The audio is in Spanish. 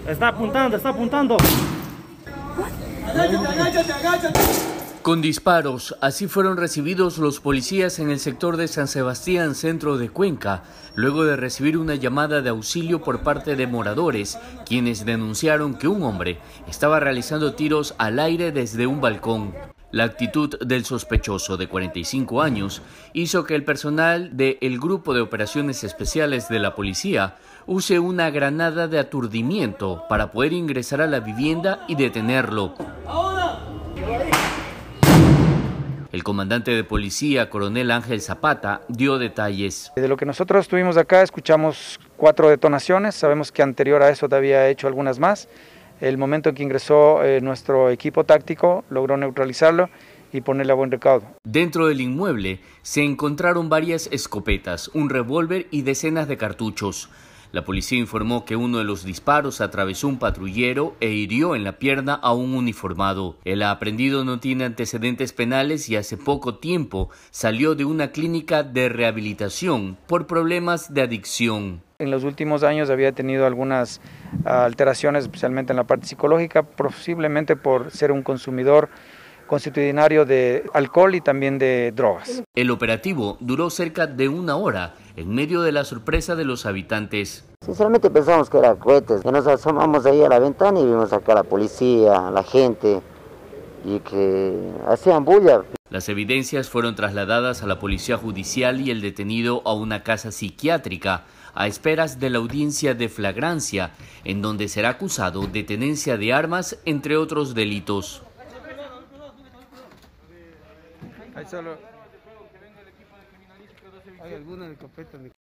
Está apuntando, está apuntando. Agáchate, agáchate, agáchate. Con disparos, así fueron recibidos los policías en el sector de San Sebastián, centro de Cuenca, luego de recibir una llamada de auxilio por parte de moradores, quienes denunciaron que un hombre estaba realizando tiros al aire desde un balcón. La actitud del sospechoso de 45 años hizo que el personal del Grupo de Operaciones Especiales de la Policía use una granada de aturdimiento para poder ingresar a la vivienda y detenerlo. El comandante de policía, coronel Ángel Zapata, dio detalles. De lo que nosotros estuvimos acá, escuchamos 4 detonaciones, sabemos que anterior a eso había hecho algunas más. El momento en que ingresó nuestro equipo táctico logró neutralizarlo y ponerle a buen recaudo. Dentro del inmueble se encontraron varias escopetas, un revólver y decenas de cartuchos. La policía informó que uno de los disparos atravesó un patrullero e hirió en la pierna a un uniformado. El aprehendido no tiene antecedentes penales y hace poco tiempo salió de una clínica de rehabilitación por problemas de adicción. En los últimos años había tenido algunas alteraciones, especialmente en la parte psicológica, posiblemente por ser un consumidor consuetudinario de alcohol y también de drogas. El operativo duró cerca de 1 hora, en medio de la sorpresa de los habitantes. Sinceramente pensamos que eran cohetes, que nos asomamos ahí a la ventana y vimos acá a la policía, a la gente, y que hacían bulla. Las evidencias fueron trasladadas a la policía judicial y el detenido a una casa psiquiátrica, a esperas de la audiencia de flagrancia, en donde será acusado de tenencia de armas, entre otros delitos. Hay alguna escopeta.